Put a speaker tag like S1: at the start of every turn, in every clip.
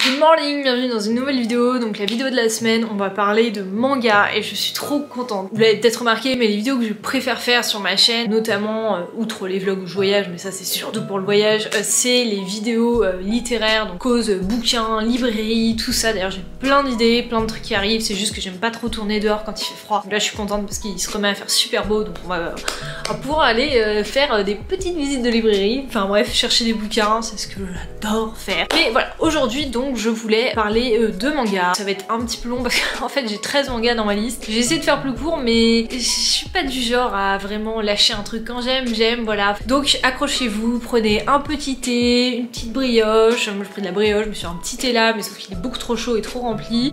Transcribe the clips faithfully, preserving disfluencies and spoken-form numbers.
S1: Good morning, bienvenue dans une nouvelle vidéo. Donc la vidéo de la semaine, on va parler de manga et je suis trop contente. Vous l'avez peut-être remarqué, mais les vidéos que je préfère faire sur ma chaîne, notamment euh, outre les vlogs où je voyage, mais ça c'est surtout pour le voyage, euh, c'est les vidéos euh, littéraires, donc cause, euh, bouquins, librairie, tout ça. D'ailleurs j'ai plein d'idées, plein de trucs qui arrivent, c'est juste que j'aime pas trop tourner dehors quand il fait froid. Donc là je suis contente parce qu'il se remet à faire super beau, donc on va, euh, on va pouvoir aller euh, faire euh, des petites visites de librairie. Enfin bref, chercher des bouquins, c'est ce que j'adore faire. Mais voilà, aujourd'hui donc je voulais parler euh, de manga. Ça va être un petit peu long parce qu'en fait j'ai treize mangas dans ma liste. J'ai essayé de faire plus court mais je suis pas du genre à vraiment lâcher un truc quand j'aime, j'aime, voilà. Donc accrochez-vous, prenez un petit thé, une petite brioche. Moi je prends de la brioche, je me suis un petit thé là mais sauf qu'il est beaucoup trop chaud et trop rempli.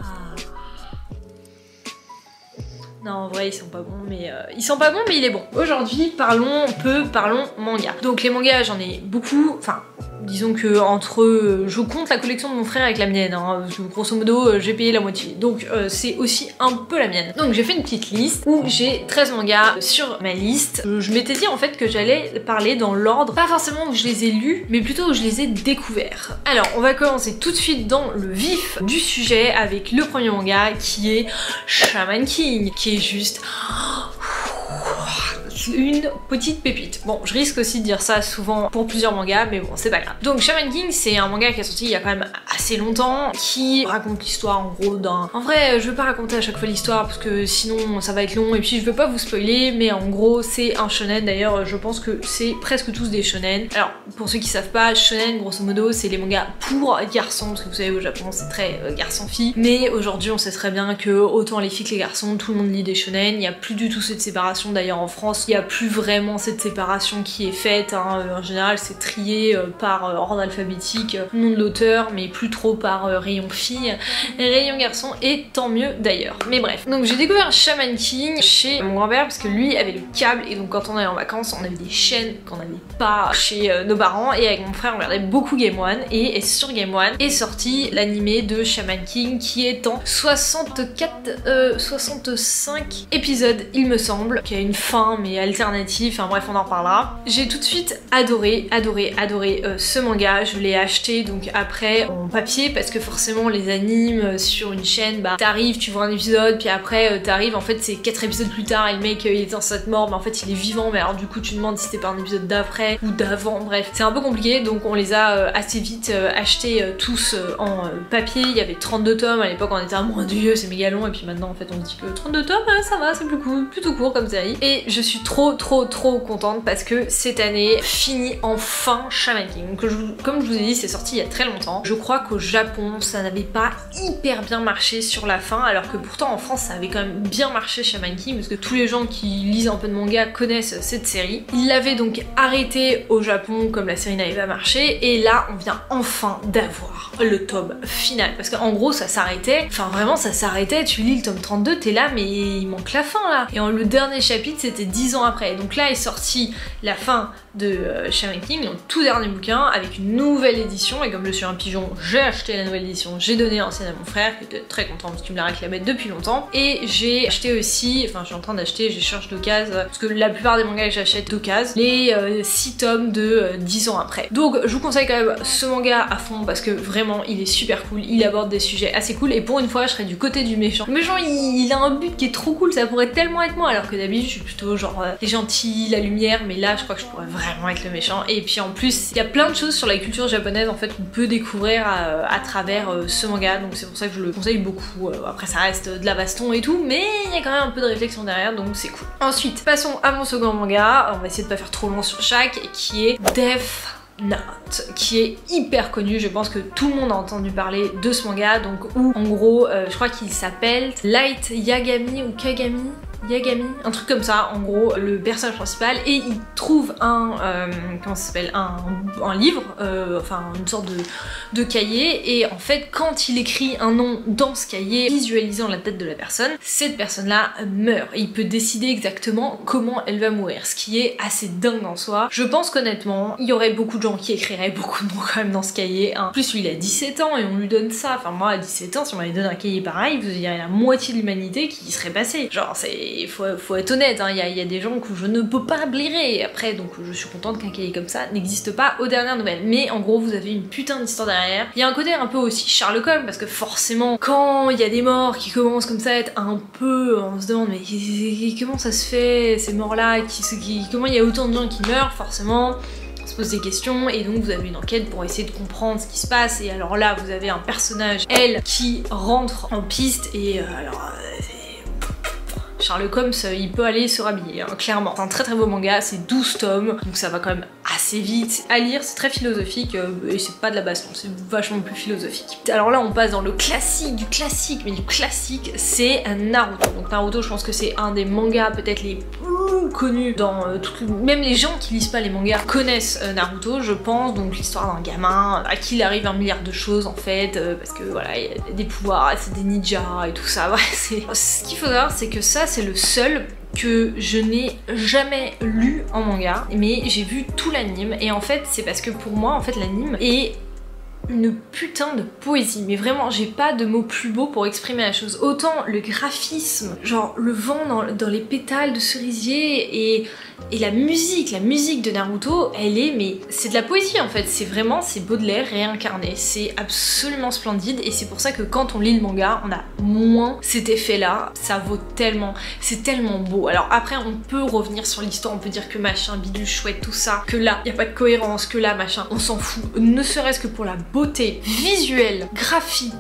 S1: Non, en vrai, ils sont pas bons, mais euh, ils sont pas bons, mais il est bon. Aujourd'hui, parlons peu, parlons manga. Donc les mangas, j'en ai beaucoup. Enfin, disons que entre, euh, je compte la collection de mon frère avec la mienne. Hein, parce que grosso modo, euh, j'ai payé la moitié. Donc euh, c'est aussi un peu la mienne. Donc j'ai fait une petite liste où j'ai treize mangas sur ma liste. Je, je m'étais dit en fait que j'allais parler dans l'ordre, pas forcément où je les ai lus, mais plutôt où je les ai découverts. Alors, on va commencer tout de suite dans le vif du sujet avec le premier manga qui est Shaman King, qui est juste une petite pépite. Bon, je risque aussi de dire ça souvent pour plusieurs mangas, mais bon, c'est pas grave. Donc Shaman King, c'est un manga qui est sorti il y a quand même assez longtemps, qui raconte l'histoire en gros d'un... En vrai, je vais pas raconter à chaque fois l'histoire parce que sinon ça va être long et puis je veux pas vous spoiler, mais en gros c'est un shonen. D'ailleurs, je pense que c'est presque tous des shonen. Alors, pour ceux qui savent pas, shonen, grosso modo, c'est les mangas pour garçons, parce que vous savez, au Japon, c'est très euh, garçon-fille. Mais aujourd'hui, on sait très bien que autant les filles que les garçons, tout le monde lit des shonen. Il y a plus du tout cette séparation. D'ailleurs, en France, il y a plus vraiment cette séparation qui est faite, hein. En général c'est trié euh, par euh, ordre alphabétique, euh, nom de l'auteur, mais plus trop par euh, rayon fille, rayon garçon, et tant mieux d'ailleurs. Mais bref, donc j'ai découvert Shaman King chez mon grand-père parce que lui avait le câble, et donc quand on allait en vacances on avait des chaînes qu'on n'avait pas chez euh, nos parents, et avec mon frère on regardait beaucoup Game One, et, et sur Game One est sorti l'animé de Shaman King qui est en soixante-quatre, euh, soixante-cinq épisodes il me semble, qui a une fin mais alternative, enfin bref on en reparlera. J'ai tout de suite adoré, adoré, adoré euh, ce manga. Je l'ai acheté donc après en papier parce que forcément les animes sur une chaîne, bah t'arrives, tu vois un épisode, puis après euh, t'arrives, en fait c'est quatre épisodes plus tard et le mec euh, il est en cette mort, mais en fait il est vivant, mais alors du coup tu te demandes si c'était pas un épisode d'après ou d'avant, bref c'est un peu compliqué, donc on les a euh, assez vite euh, achetés euh, tous euh, en euh, papier. Il y avait trente-deux tomes, à l'époque on était à mon dieu c'est méga long, et puis maintenant en fait on se dit que trente-deux tomes hein, ça va, c'est plus cool, plutôt court comme série, et je suis trop trop trop contente parce que cette année finit enfin Shaman King. Donc, je, comme je vous ai dit, c'est sorti il y a très longtemps. Je crois qu'au Japon ça n'avait pas hyper bien marché sur la fin, alors que pourtant en France ça avait quand même bien marché Shaman King, parce que tous les gens qui lisent un peu de manga connaissent cette série. Il l'avait donc arrêté au Japon comme la série n'avait pas marché, et là on vient enfin d'avoir le tome final, parce qu'en gros ça s'arrêtait, enfin vraiment ça s'arrêtait, tu lis le tome trente-deux, t'es là mais il manque la fin là, et en, le dernier chapitre c'était dix ans après. Donc là est sortie la fin de euh, Shaman King, donc tout dernier bouquin avec une nouvelle édition, et comme je suis un pigeon, j'ai acheté la nouvelle édition, j'ai donné l'ancienne à mon frère qui était très content parce qu'il me l'a réclamé depuis longtemps, et j'ai acheté aussi, enfin je suis en train d'acheter, je cherche d'occasion, parce que la plupart des mangas que j'achète d'occasion, les euh, six tomes de euh, dix ans après. Donc je vous conseille quand même ce manga à fond parce que vraiment il est super cool, il aborde des sujets assez cool, et pour une fois je serais du côté du méchant. Le méchant il, il a un but qui est trop cool, ça pourrait tellement être moi, alors que d'habitude je suis plutôt genre euh, les gentils, la lumière, mais là je crois que je pourrais vraiment être le méchant. Et puis en plus il y a plein de choses sur la culture japonaise en fait qu'on peut découvrir à, à travers euh, ce manga, donc c'est pour ça que je le conseille beaucoup. Euh, après ça reste de la baston et tout, mais il y a quand même un peu de réflexion derrière, donc c'est cool. Ensuite passons à mon second manga, on va essayer de pas faire trop long sur chaque, qui est Death Note, qui est hyper connu. Je pense que tout le monde a entendu parler de ce manga, donc où en gros euh, je crois qu'il s'appelle Light Yagami ou Kagami, Yagami, un truc comme ça, en gros, le personnage principal, et il trouve un, euh, comment ça s'appelle, un, un livre, euh, enfin une sorte de, de cahier, et en fait quand il écrit un nom dans ce cahier, visualisant la tête de la personne, cette personne-là meurt, et il peut décider exactement comment elle va mourir, ce qui est assez dingue en soi. Je pense qu'honnêtement, il y aurait beaucoup de gens qui écriraient beaucoup de mots quand même dans ce cahier, hein. En plus lui il a dix-sept ans et on lui donne ça, enfin moi à dix-sept ans, si on m'avait donné un cahier pareil, vous diriez la moitié de l'humanité qui y serait passée, genre c'est... et faut, faut être honnête, il hein, y, y a des gens que je ne peux pas blairer. Après, donc je suis contente qu'un cahier comme ça n'existe pas aux dernières nouvelles. Mais en gros, vous avez une putain d'histoire derrière. Il y a un côté un peu aussi Sherlock Holmes, parce que forcément, quand il y a des morts qui commencent comme ça à être un peu... On se demande, mais comment ça se fait, ces morts-là, qui, qui, comment il y a autant de gens qui meurent, forcément on se pose des questions, et donc vous avez une enquête pour essayer de comprendre ce qui se passe. Et alors là, vous avez un personnage, elle, qui rentre en piste, et euh, alors... Euh, Sherlock Holmes, il peut aller se rhabiller, hein, clairement. C'est un très très beau manga, c'est douze tomes, donc ça va quand même assez vite. À lire, c'est très philosophique, euh, et c'est pas de la baston, c'est vachement plus philosophique. Alors là, on passe dans le classique du classique, mais du classique, c'est Naruto. Donc Naruto, je pense que c'est un des mangas peut-être les plus connus dans euh, tout... Même les gens qui lisent pas les mangas connaissent euh, Naruto, je pense. Donc l'histoire d'un gamin à qui il arrive un milliard de choses en fait, euh, parce que voilà, il y a des pouvoirs, c'est des ninjas et tout ça. Ouais, c'est... Ce qu'il faut savoir, c'est que ça, c'est le seul que je n'ai jamais lu en manga, mais j'ai vu tout l'anime, et en fait c'est parce que pour moi en fait l'anime est une putain de poésie, mais vraiment j'ai pas de mots plus beaux pour exprimer la chose. Autant le graphisme, genre le vent dans, dans les pétales de cerisier, et, et la musique, la musique de Naruto, elle est, mais c'est de la poésie en fait, c'est vraiment, c'est Baudelaire réincarné, c'est absolument splendide, et c'est pour ça que quand on lit le manga, on a moins cet effet là, ça vaut tellement, c'est tellement beau. Alors après on peut revenir sur l'histoire, on peut dire que machin, bidule, chouette, tout ça, que là, y a pas de cohérence, que là, machin, on s'en fout, ne serait-ce que pour la beauté visuelle, graphique,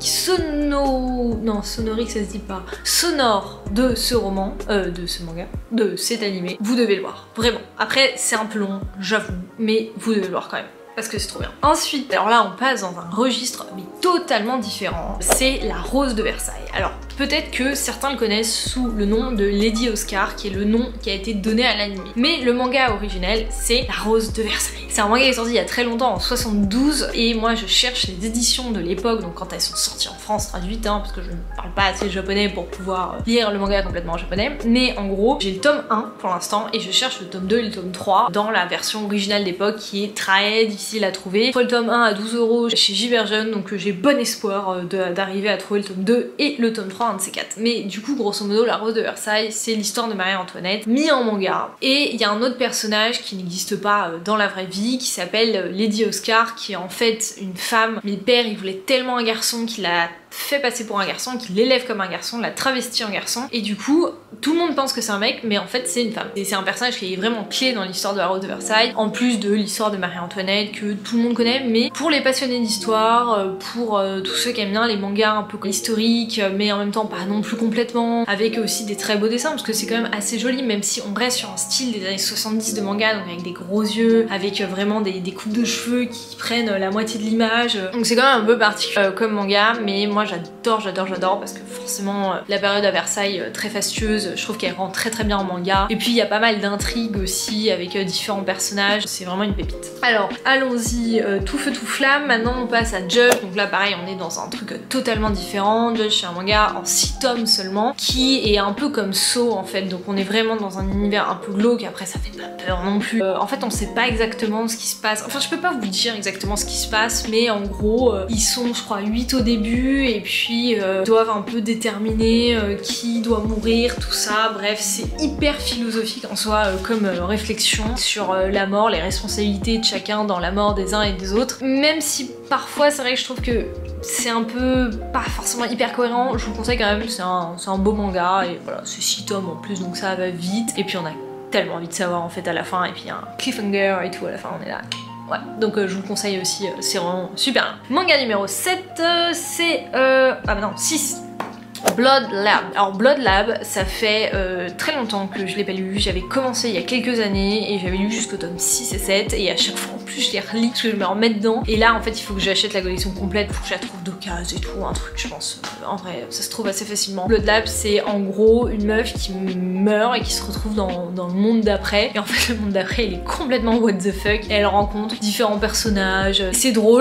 S1: sono... non, sonorique ça se dit pas, sonore de ce roman, euh, de ce manga, de cet animé, vous devez le voir, vraiment. Après c'est un peu long, j'avoue, mais vous devez le voir quand même, parce que c'est trop bien. Ensuite, alors là on passe dans un registre mais totalement différent, c'est La Rose de Versailles. Alors peut-être que certains le connaissent sous le nom de Lady Oscar, qui est le nom qui a été donné à l'anime. Mais le manga originel, c'est La Rose de Versailles. C'est un manga qui est sorti il y a très longtemps, en soixante-douze, et moi je cherche les éditions de l'époque, donc quand elles sont sorties en France traduites, hein, parce que je ne parle pas assez japonais pour pouvoir lire le manga complètement en japonais. Mais en gros, j'ai le tome un pour l'instant, et je cherche le tome deux et le tome trois dans la version originale d'époque, qui est très difficile à trouver. Je trouve le tome un à douze euros chez Giverjeune, donc j'ai bon espoir d'arriver à trouver le tome deux et le tome trois, un de ces quatre. Mais du coup, grosso modo, La Rose de Versailles, c'est l'histoire de Marie-Antoinette mis en manga. Et il y a un autre personnage qui n'existe pas dans la vraie vie, qui s'appelle Lady Oscar, qui est en fait une femme. Mais le père, il voulait tellement un garçon qu'il a fait passer pour un garçon, qu'il l'élève comme un garçon, l'a travesti en garçon, et du coup tout le monde pense que c'est un mec, mais en fait c'est une femme. Et c'est un personnage qui est vraiment clé dans l'histoire de La Rose de Versailles, en plus de l'histoire de Marie-Antoinette que tout le monde connaît, mais pour les passionnés d'histoire, pour euh, tous ceux qui aiment bien les mangas un peu historiques, mais en même temps pas non plus complètement, avec aussi des très beaux dessins, parce que c'est quand même assez joli, même si on reste sur un style des années soixante-dix de manga, donc avec des gros yeux, avec vraiment des, des coupes de cheveux qui prennent la moitié de l'image, donc c'est quand même un peu particulier euh, comme manga, mais moi j'adore, j'adore, j'adore, parce que forcément euh, la période à Versailles euh, très fastueuse, je trouve qu'elle rend très très bien en manga, et puis il y a pas mal d'intrigues aussi avec euh, différents personnages, c'est vraiment une pépite. Alors allons-y, euh, tout feu tout flamme, maintenant on passe à Judge, donc là pareil on est dans un truc euh, totalement différent. Judge c'est un manga en six tomes seulement, qui est un peu comme Saw en fait, donc on est vraiment dans un univers un peu glauque, après ça fait pas peur non plus. Euh, en fait on sait pas exactement ce qui se passe, enfin je peux pas vous dire exactement ce qui se passe, mais en gros euh, ils sont je crois huit au début, et puis euh, doivent un peu déterminer euh, qui doit mourir, tout ça, bref c'est hyper philosophique en soi euh, comme euh, réflexion sur euh, la mort, les responsabilités de chacun dans la mort des uns et des autres, même si parfois c'est vrai que je trouve que c'est un peu pas forcément hyper cohérent, je vous conseille quand même, c'est un, c'est un beau manga, et voilà c'est six tomes en plus donc ça va vite, et puis on a tellement envie de savoir en fait à la fin, et puis il y a un cliffhanger et tout à la fin, on est là. Ouais, donc euh, je vous le conseille aussi, euh, c'est vraiment super bien. Manga numéro sept, euh, c'est... Euh... Ah bah non, six. Blood Lab. Alors Blood Lab, ça fait euh, très longtemps que je l'ai pas lu, j'avais commencé il y a quelques années et j'avais lu jusqu'au tome six et sept, et à chaque fois en plus je les relis parce que je me remets dedans, et là en fait il faut que j'achète la collection complète pour que je la trouve d'occasion et tout, un truc je pense, euh, en vrai ça se trouve assez facilement. Blood Lab c'est en gros une meuf qui meurt et qui se retrouve dans, dans le monde d'après, et en fait le monde d'après il est complètement what the fuck, et elle rencontre différents personnages, c'est drôle.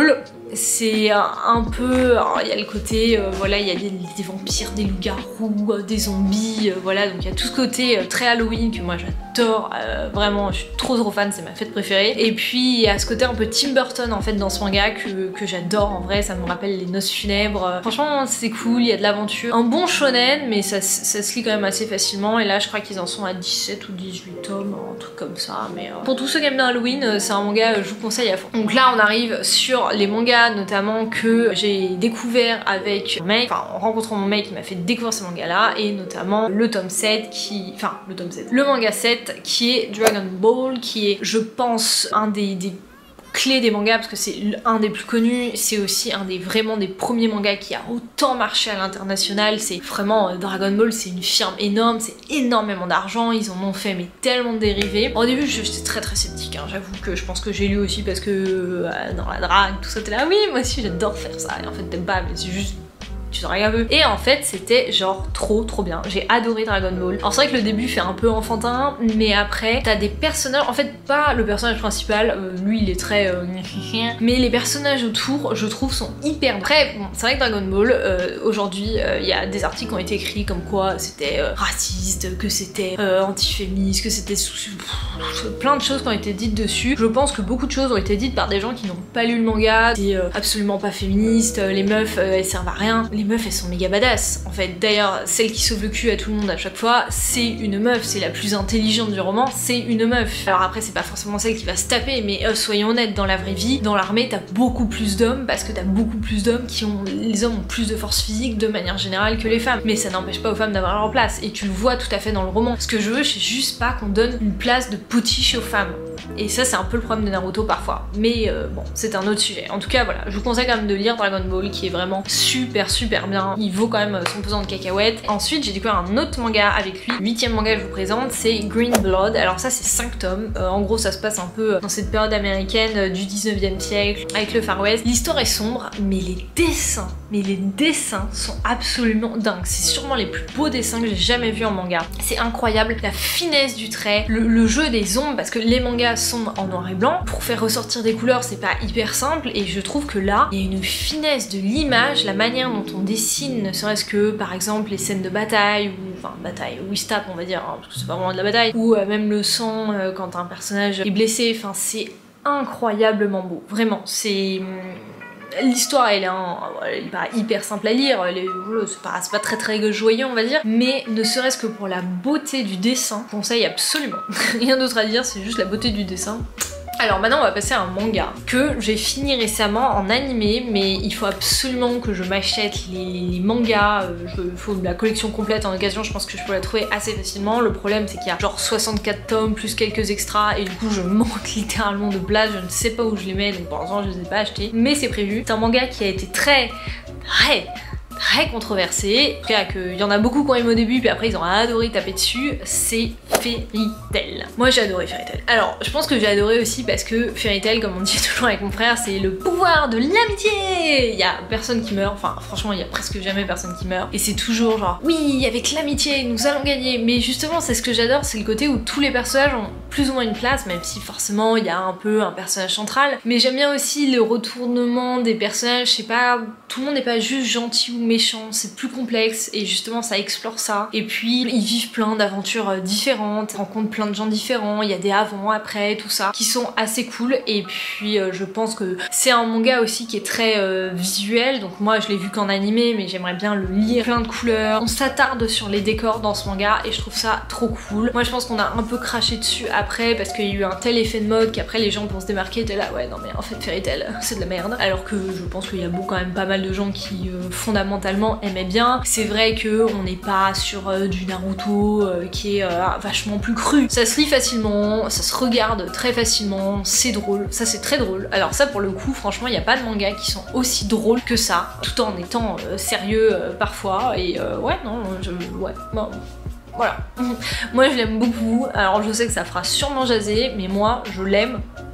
S1: c'est un, un peu... Il y a le côté, euh, voilà, il y a des, des vampires, des loups-garous, euh, des zombies, euh, voilà, donc il y a tout ce côté euh, très Halloween que moi j'adore, euh, vraiment, je suis trop trop fan, c'est ma fête préférée. Et puis il y a ce côté un peu Tim Burton en fait dans ce manga que, que j'adore en vrai, ça me rappelle les noces funèbres. Franchement c'est cool, il y a de l'aventure. Un bon shonen, mais ça, ça se lit quand même assez facilement, et là je crois qu'ils en sont à dix-sept ou dix-huit tomes, un truc comme ça, mais euh, pour tous ceux qui aiment bien Halloween, c'est un manga que je vous conseille à fond. Donc là on arrive sur les mangas notamment que j'ai découvert avec mon mec, enfin en rencontrant mon mec qui m'a fait découvrir ces mangas là, et notamment le tome sept qui... enfin le tome sept, le manga sept qui est Dragon Ball, qui est je pense un des, des clés des mangas parce que c'est un des plus connus, c'est aussi un des vraiment des premiers mangas qui a autant marché à l'international. C'est vraiment, euh, Dragon Ball c'est une firme énorme, c'est énormément d'argent, ils en ont fait mais tellement de dérivés. Au début j'étais très très sceptique, hein. J'avoue que je pense que j'ai lu aussi parce que euh, dans la drague tout ça t'es là, oui moi aussi j'adore faire ça, et en fait t'aimes pas mais c'est juste... tu te regardes un peu. Et en fait c'était genre trop trop bien, j'ai adoré Dragon Ball. Alors c'est vrai que le début fait un peu enfantin, mais après t'as des personnages, en fait pas le personnage principal, euh, lui il est très euh... mais les personnages autour je trouve sont hyper... Après bon, c'est vrai que Dragon Ball euh, aujourd'hui il euh, y a des articles qui ont été écrits comme quoi c'était euh, raciste, que c'était euh, antiféministe, que c'était plein de choses qui ont été dites dessus. Je pense que beaucoup de choses ont été dites par des gens qui n'ont pas lu le manga, c'est euh, absolument pas féministe, les meufs euh, elles servent à rien. Les meufs elles sont méga badass en fait. D'ailleurs celle qui sauve le cul à tout le monde à chaque fois c'est une meuf, c'est la plus intelligente du roman, c'est une meuf. Alors après c'est pas forcément celle qui va se taper, mais euh, soyons honnêtes, dans la vraie vie, dans l'armée t'as beaucoup plus d'hommes parce que t'as beaucoup plus d'hommes qui ont... les hommes ont plus de force physique de manière générale que les femmes, mais ça n'empêche pas aux femmes d'avoir leur place, et tu le vois tout à fait dans le roman. Ce que je veux c'est juste pas qu'on donne une place de potiche aux femmes. Et ça c'est un peu le problème de Naruto parfois, mais euh, bon c'est un autre sujet. En tout cas voilà, je vous conseille quand même de lire Dragon Ball qui est vraiment super super bien, il vaut quand même son pesant de cacahuètes. Ensuite j'ai découvert un autre manga avec lui, huitième manga que je vous présente, c'est Green Blood. Alors ça c'est cinq tomes, euh, en gros ça se passe un peu dans cette période américaine euh, du dix-neuvième siècle avec le Far West. L'histoire est sombre mais les dessins, mais les dessins sont absolument dingues, c'est sûrement les plus beaux dessins que j'ai jamais vus en manga. C'est incroyable, la finesse du trait, le, le jeu des ombres, parce que les mangas sont en noir et blanc, pour faire ressortir des couleurs c'est pas hyper simple, et je trouve que là il y a une finesse de l'image, la manière dont on dessine, ne serait-ce que par exemple les scènes de bataille, ou enfin bataille, où il se tape on va dire, hein, parce que c'est pas vraiment de la bataille, ou euh, même le sang euh, quand un personnage est blessé, enfin c'est incroyablement beau, vraiment, c'est... L'histoire elle est, un, elle est pas hyper simple à lire, c'est pas, pas très très joyeux on va dire, mais ne serait-ce que pour la beauté du dessin, je conseille absolument. Rien d'autre à dire, c'est juste la beauté du dessin. Alors maintenant on va passer à un manga que j'ai fini récemment en animé, mais il faut absolument que je m'achète les, les mangas, euh, il faut la collection complète en occasion, je pense que je peux la trouver assez facilement. Le problème c'est qu'il y a genre soixante-quatre tomes plus quelques extras et du coup je manque littéralement de place, je ne sais pas où je les mets, donc pour l'instant je les ai pas achetés, mais c'est prévu. C'est un manga qui a été très très très controversé, en tout cas qu'il y en a beaucoup qui ont aimé au début puis après ils ont adoré taper dessus, c'est Fairy Tail. Moi j'ai adoré Fairy Tail. Alors je pense que j'ai adoré aussi parce que Fairy Tail, comme on dit toujours avec mon frère, c'est le pouvoir de l'amitié. Il y a personne qui meurt, enfin franchement il y a presque jamais personne qui meurt, et c'est toujours genre oui avec l'amitié nous allons gagner, mais justement c'est ce que j'adore, c'est le côté où tous les personnages ont plus ou moins une place, même si forcément il y a un peu un personnage central, mais j'aime bien aussi le retournement des personnages, je sais pas, tout le monde n'est pas juste gentil ou méchant, c'est plus complexe et justement ça explore ça. Et puis ils vivent plein d'aventures différentes, rencontrent plein de gens différents, il y a des avant, après, tout ça, qui sont assez cool. Et puis euh, je pense que c'est un manga aussi qui est très euh, visuel, donc moi je l'ai vu qu'en animé mais j'aimerais bien le lire, plein de couleurs, on s'attarde sur les décors dans ce manga et je trouve ça trop cool. Moi je pense qu'on a un peu craché dessus après parce qu'il y a eu un tel effet de mode qu'après les gens pour se démarquer étaient là ouais non mais en fait Fairy Tail c'est de la merde, alors que je pense qu'il y a beau quand même pas mal de gens qui euh, fondamentalement aimaient bien. C'est vrai que on n'est pas sur euh, du Naruto euh, qui est euh, vachement plus cru, ça se lit facilement, ça se regarde très facilement, c'est drôle, ça c'est très drôle. Alors ça pour le coup franchement il n'y a pas de mangas qui sont aussi drôles que ça, tout en étant euh, sérieux euh, parfois, et euh, ouais non je, ouais bon. Voilà, moi je l'aime beaucoup, alors je sais que ça fera sûrement jaser, mais moi je l'aime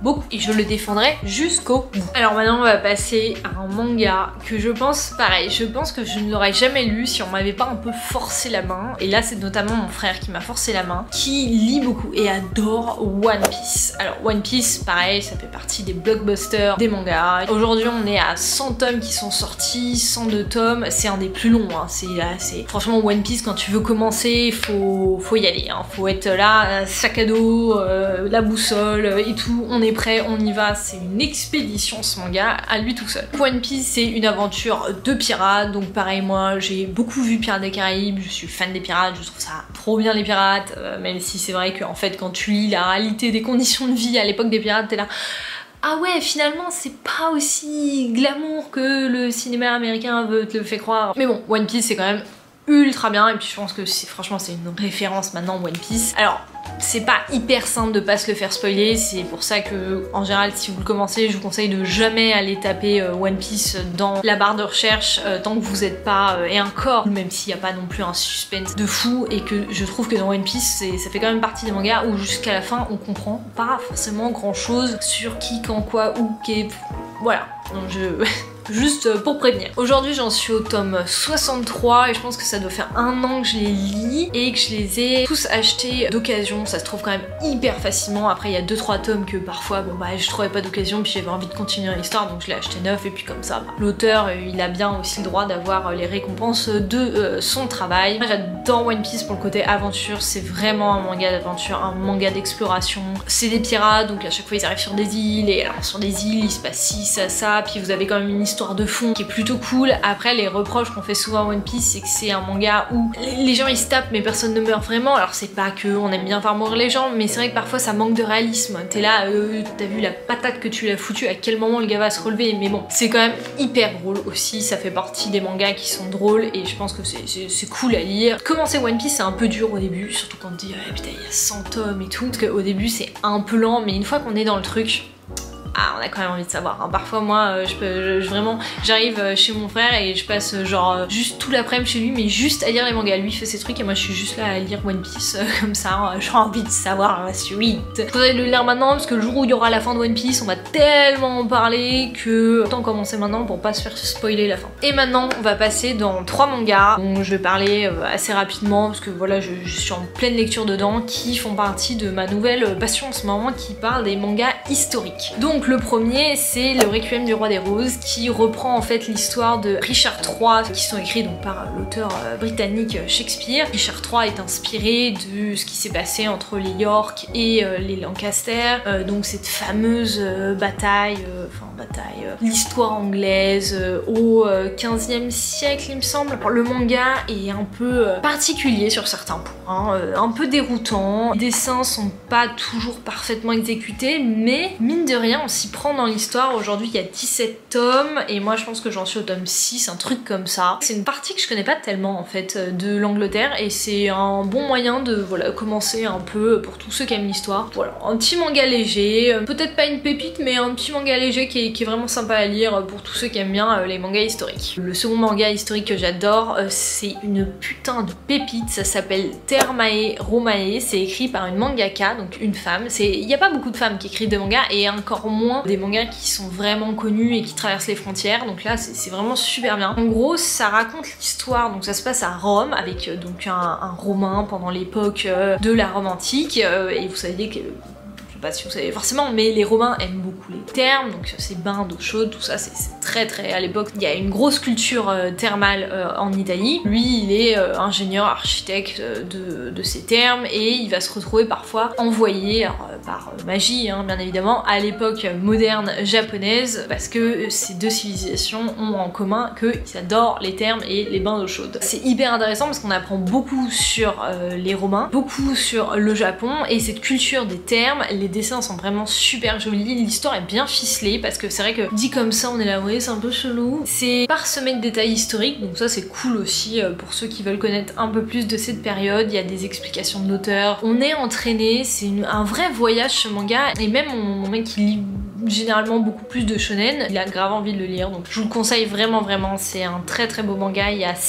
S1: beaucoup et je le défendrai jusqu'au bout. Alors maintenant on va passer à un manga que je pense pareil, je pense que je ne l'aurais jamais lu si on m'avait pas un peu forcé la main, et là c'est notamment mon frère qui m'a forcé la main, qui lit beaucoup et adore One Piece. Alors One Piece pareil, ça fait partie des blockbusters des mangas. Aujourd'hui on est à cent tomes qui sont sortis, cent deux tomes, c'est un des plus longs, hein. C'est là, c'est franchement One Piece, quand tu veux commencer, faut, faut y aller, hein. Faut être là, sac à dos, euh, la boussole et tout, on est prêt, on y va, c'est une expédition ce manga à lui tout seul. One Piece c'est une aventure de pirates, donc pareil moi j'ai beaucoup vu Pirates des Caraïbes, je suis fan des pirates, je trouve ça trop bien les pirates, euh, même si c'est vrai que en fait quand tu lis la réalité des conditions de vie à l'époque des pirates, t'es là ah ouais, finalement c'est pas aussi glamour que le cinéma américain veut te le faire croire. Mais bon, One Piece c'est quand même ultra bien, et puis je pense que c'est franchement c'est une référence maintenant One Piece. Alors c'est pas hyper simple de pas se le faire spoiler, c'est pour ça que en général si vous le commencez je vous conseille de jamais aller taper euh, One Piece dans la barre de recherche euh, tant que vous êtes pas euh, et encore, même s'il n'y a pas non plus un suspense de fou, et que je trouve que dans One Piece ça fait quand même partie des mangas où jusqu'à la fin on comprend pas forcément grand chose sur qui, quand, quoi, où, qu'est... Voilà, donc je... juste pour prévenir. Aujourd'hui j'en suis au tome soixante-trois et je pense que ça doit faire un an que je les lis et que je les ai tous achetés d'occasion. Ça se trouve quand même hyper facilement. Après il y a deux trois tomes que parfois bon bah je trouvais pas d'occasion puis j'avais envie de continuer l'histoire donc je l'ai acheté neuf, et puis comme ça bah, l'auteur euh, il a bien aussi le droit d'avoir euh, les récompenses de euh, son travail. J'adore One Piece pour le côté aventure, c'est vraiment un manga d'aventure, un manga d'exploration. C'est des pirates donc à chaque fois ils arrivent sur des îles, et alors sur des îles il se passe ci, ça, ça, puis vous avez quand même une histoire histoire de fond qui est plutôt cool. Après les reproches qu'on fait souvent à One Piece c'est que c'est un manga où les gens ils se tapent mais personne ne meurt vraiment. Alors c'est pas que on aime bien faire mourir les gens, mais c'est vrai que parfois ça manque de réalisme. T'es là, euh, t'as vu la patate que tu l'as foutu, à quel moment le gars va se relever, mais bon c'est quand même hyper drôle aussi, ça fait partie des mangas qui sont drôles et je pense que c'est cool à lire. Commencer One Piece c'est un peu dur au début, surtout quand on dit ah, putain il y a cent tomes et tout, parce qu'au début c'est un peu lent, mais une fois qu'on est dans le truc, ah on a quand même envie de savoir, hein. Parfois moi je peux je, je, vraiment j'arrive chez mon frère et je passe genre juste tout l'après-midi chez lui mais juste à lire les mangas. Lui il fait ses trucs et moi je suis juste là à lire One Piece euh, comme ça, j'ai envie de savoir la suite. Vous allez le lire maintenant parce que le jour où il y aura la fin de One Piece on va tellement en parler que autant commencer maintenant pour pas se faire spoiler la fin. Et maintenant on va passer dans trois mangas dont je vais parler euh, assez rapidement parce que voilà je, je suis en pleine lecture dedans, qui font partie de ma nouvelle passion en ce moment, qui parle des mangas historiques. Donc le premier c'est le Requiem du Roi des Roses, qui reprend en fait l'histoire de Richard trois qui sont écrits donc par l'auteur euh, britannique Shakespeare. Richard trois est inspiré de ce qui s'est passé entre les York et euh, les Lancaster, euh, donc cette fameuse euh, bataille, euh, enfin bataille, euh, l'histoire anglaise euh, au euh, quinzième siècle il me semble. Alors, le manga est un peu euh, particulier sur certains points, hein, euh, un peu déroutant, les dessins sont pas toujours parfaitement exécutés, mais mine de rien on s'y prend dans l'histoire. Aujourd'hui il y a dix-sept tomes et moi je pense que j'en suis au tome six, un truc comme ça. C'est une partie que je connais pas tellement en fait de l'Angleterre et c'est un bon moyen de voilà commencer un peu pour tous ceux qui aiment l'histoire. Voilà, un petit manga léger, peut-être pas une pépite mais un petit manga léger qui est, qui est vraiment sympa à lire pour tous ceux qui aiment bien les mangas historiques. Le second manga historique que j'adore c'est une putain de pépite, ça s'appelle Termae Romae, c'est écrit par une mangaka, donc une femme. Il n'y a pas beaucoup de femmes qui écrivent des mangas et encore moins des mangas qui sont vraiment connus et qui traversent les frontières, donc là c'est vraiment super bien. En gros ça raconte l'histoire, donc ça se passe à Rome avec euh, donc un, un Romain pendant l'époque euh, de la Rome antique, euh, et vous savez que pas si vous savez forcément, mais les Romains aiment beaucoup les thermes, donc ces bains d'eau chaude, tout ça, c'est très très... À l'époque, il y a une grosse culture euh, thermale euh, en Italie. Lui, il est euh, ingénieur, architecte euh, de, de ces thermes, et il va se retrouver parfois envoyé, alors, euh, par euh, magie, hein, bien évidemment, à l'époque moderne japonaise, parce que ces deux civilisations ont en commun qu'ils adorent les thermes et les bains d'eau chaude. C'est hyper intéressant parce qu'on apprend beaucoup sur euh, les Romains, beaucoup sur le Japon, et cette culture des thermes, les dessins sont vraiment super jolis, l'histoire est bien ficelée parce que c'est vrai que dit comme ça on est là ouais c'est un peu chelou. C'est parsemé de détails historiques donc ça c'est cool aussi pour ceux qui veulent connaître un peu plus de cette période. Il y a des explications de l'auteur, on est entraîné, c'est un vrai voyage ce manga, et même mon, mon mec qui lit généralement beaucoup plus de shonen, il a grave envie de le lire donc je vous le conseille vraiment vraiment, c'est un très très beau manga. Il y a six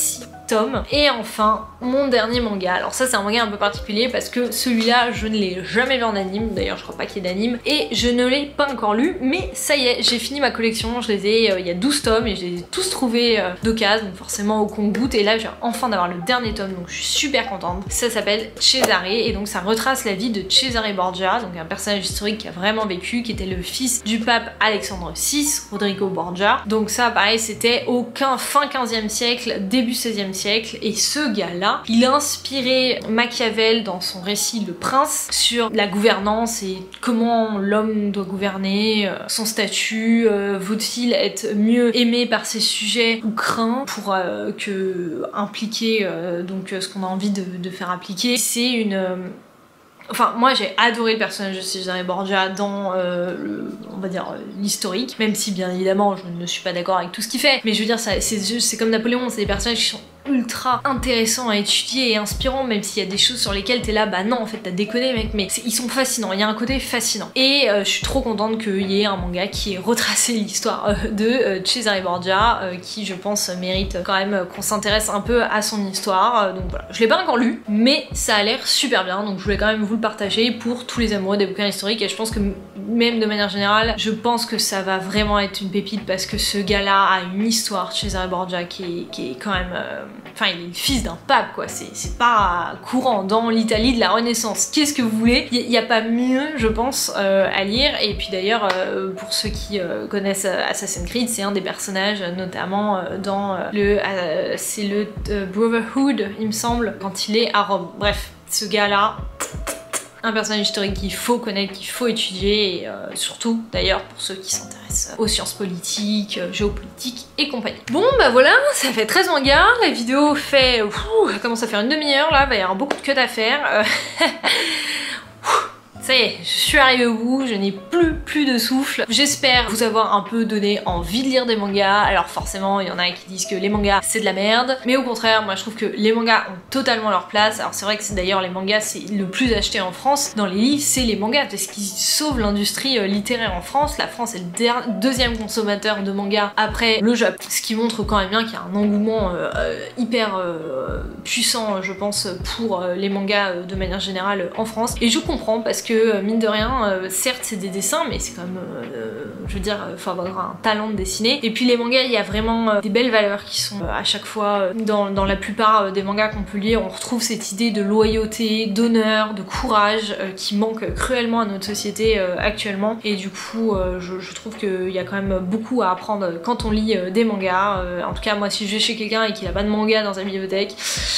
S1: tomes. Et enfin, mon dernier manga. Alors ça c'est un manga un peu particulier parce que celui-là je ne l'ai jamais lu en anime, d'ailleurs je crois pas qu'il y ait d'anime, et je ne l'ai pas encore lu, mais ça y est, j'ai fini ma collection, je les ai, euh, il y a douze tomes et je les ai tous trouvés euh, d'occasion, donc forcément au compte-gouttes, et là je viens enfin d'avoir le dernier tome, donc je suis super contente. Ça s'appelle Cesare, et donc ça retrace la vie de Cesare Borgia, donc un personnage historique qui a vraiment vécu, qui était le fils du pape Alexandre six, Rodrigo Borgia. Donc ça pareil, c'était au fin quinzième siècle, début seizième siècle, et ce gars-là, il a inspiré Machiavel dans son récit Le Prince sur la gouvernance et comment l'homme doit gouverner, euh, son statut, euh, vaut-il être mieux aimé par ses sujets ou craint pour euh, que impliquer euh, donc ce qu'on a envie de, de faire appliquer. C'est une euh, Enfin, moi j'ai adoré le personnage de Cesare Borgia dans, euh, le, on va dire, l'historique, même si bien évidemment je ne suis pas d'accord avec tout ce qu'il fait, mais je veux dire, c'est comme Napoléon, c'est des personnages qui sont ultra intéressants à étudier et inspirants, même s'il y a des choses sur lesquelles t'es là, bah non en fait t'as déconné mec, mais ils sont fascinants, il y a un côté fascinant. Et euh, je suis trop contente qu'il y ait un manga qui ait retracé l'histoire euh, de euh, Cesare Borgia, euh, qui je pense mérite quand même qu'on s'intéresse un peu à son histoire, euh, donc voilà. Je l'ai pas encore lu, mais ça a l'air super bien, donc je voulais quand même vous le partager pour tous les amoureux des bouquins historiques, et je pense que même de manière générale, je pense que ça va vraiment être une pépite parce que ce gars-là a une histoire, Cesare Borgia, qui est, qui est quand même... Euh, Enfin, il est le fils d'un pape, quoi. C'est pas courant dans l'Italie de la Renaissance. Qu'est-ce que vous voulez? Il n'y a, a pas mieux, je pense, euh, à lire. Et puis d'ailleurs, euh, pour ceux qui euh, connaissent Assassin's Creed, c'est un des personnages, notamment euh, dans euh, le... Euh, c'est le euh, Brotherhood, il me semble, quand il est à Rome. Bref, ce gars-là... un personnage historique qu'il faut connaître, qu'il faut étudier, et euh, surtout d'ailleurs pour ceux qui s'intéressent aux sciences politiques, euh, géopolitiques et compagnie. Bon bah voilà, ça fait treize mangas, la vidéo fait... Ouh, elle commence à faire une demi-heure là, il va y avoir beaucoup de cuts à faire. Euh... Ça y est, je suis arrivée au bout, je n'ai plus plus de souffle. J'espère vous avoir un peu donné envie de lire des mangas. Alors forcément, il y en a qui disent que les mangas c'est de la merde, mais au contraire, moi je trouve que les mangas ont totalement leur place. Alors c'est vrai que c'est d'ailleurs les mangas c'est le plus acheté en France. Dans les livres, c'est les mangas, parce qu'ils sauvent l'industrie euh, littéraire en France. La France est le deuxième consommateur de mangas après le Japon, ce qui montre quand même bien qu'il y a un engouement euh, euh, hyper euh, puissant, je pense, pour euh, les mangas euh, de manière générale en France. Et je comprends parce que mine de rien, euh, certes c'est des dessins, mais c'est quand même, euh, je veux dire, il faut avoir un talent de dessiner. Et puis les mangas, il y a vraiment euh, des belles valeurs qui sont euh, à chaque fois, euh, dans, dans la plupart euh, des mangas qu'on peut lire, on retrouve cette idée de loyauté, d'honneur, de courage, euh, qui manque cruellement à notre société euh, actuellement. Et du coup, euh, je, je trouve qu'il y a quand même beaucoup à apprendre quand on lit euh, des mangas. Euh, en tout cas, moi, si je vais chez quelqu'un et qu'il a pas de manga dans sa bibliothèque,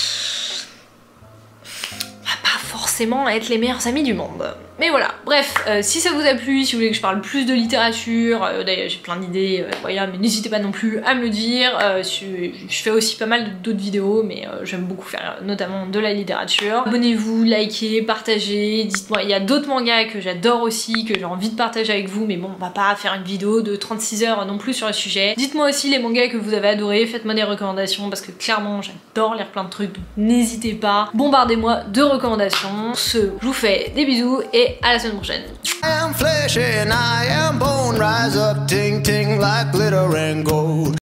S1: forcément être les meilleurs amis du monde. Mais voilà, bref, euh, si ça vous a plu, si vous voulez que je parle plus de littérature, euh, d'ailleurs j'ai plein d'idées, euh, voilà, mais n'hésitez pas non plus à me le dire. Euh, je, je fais aussi pas mal d'autres vidéos, mais euh, j'aime beaucoup faire notamment de la littérature. Abonnez-vous, likez, partagez, dites-moi, il y a d'autres mangas que j'adore aussi, que j'ai envie de partager avec vous, mais bon, on va pas faire une vidéo de trente-six heures non plus sur le sujet. Dites-moi aussi les mangas que vous avez adorés, faites-moi des recommandations, parce que clairement j'adore lire plein de trucs, donc n'hésitez pas, bombardez-moi de recommandations. Ce, je vous fais des bisous et à la semaine prochaine.
S2: I am flesh and I am bone, rise up, ting ting like glitter and gold.